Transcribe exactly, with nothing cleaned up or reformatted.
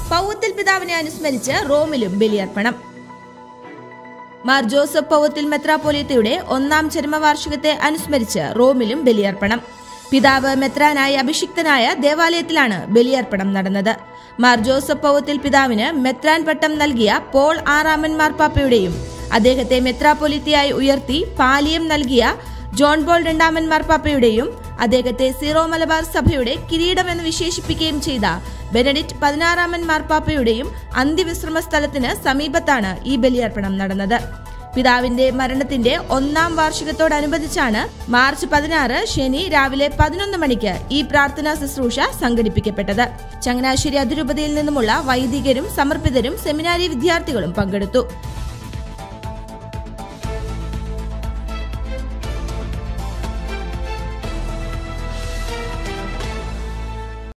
പൗവത്തിൽ പിതാവിനെ അനുസ്മരിച്ച് റോമിലും ബലിയർപ്പണം. മാർ ജോസഫ് പൗവത്തിൽ മെത്രാപ്പോലീത്തയുടെ ഒന്നാം ചരമവാർഷികത്തെ അനുസ്മരിച്ച് റോമിലും ബലിയർപ്പണം. പിതാവ് മെത്രാനായി അഭിഷിക്തനായ ദേവാലയത്തിലാണ് ബലിയർപ്പണം നടന്നത്. മാർ ജോസഫ് പൗവത്തിൽ പിതാവിന് മെത്രാൻ പട്ടം നൽകിയ പോൾ ആറാമൻ മാർപ്പാപ്പയുടെയും അദ്ദേഹത്തെ മെത്രാപ്പൊലീത്തയായി ഉയർത്തി പാലിയം നൽകിയ ജോൺ പോൾ രണ്ടാമൻ മാർപ്പാപ്പയുടെയും അദ്ദേഹത്തെ സീറോ മലബാർ സഭയുടെ കിരീടമെന്ന് വിശേഷിപ്പിക്കുകയും ചെയ്ത ബെനഡിക്ട് പതിനാറാമൻ മാർപ്പാപ്പയുടെയും അന്ത്യവിശ്രമ സ്ഥലത്തിന് സമീപത്താണ് ഈ ബലിയർപ്പണം നടന്നത്. പിതാവിന്റെ മരണത്തിന്റെ ഒന്നാം വാർഷികത്തോടനുബന്ധിച്ചാണ് മാർച്ച് പതിനാറ് ശനി രാവിലെ പതിനൊന്ന് മണിക്ക് ഈ പ്രാർത്ഥനാ ശുശ്രൂഷ സംഘടിപ്പിക്കപ്പെട്ടത്. ചങ്ങനാശ്ശേരി അതിരൂപതയിൽ നിന്നുമുള്ള വൈദികരും സമർപ്പിതരും സെമിനാരി വിദ്യാർത്ഥികളും പങ്കെടുത്തു.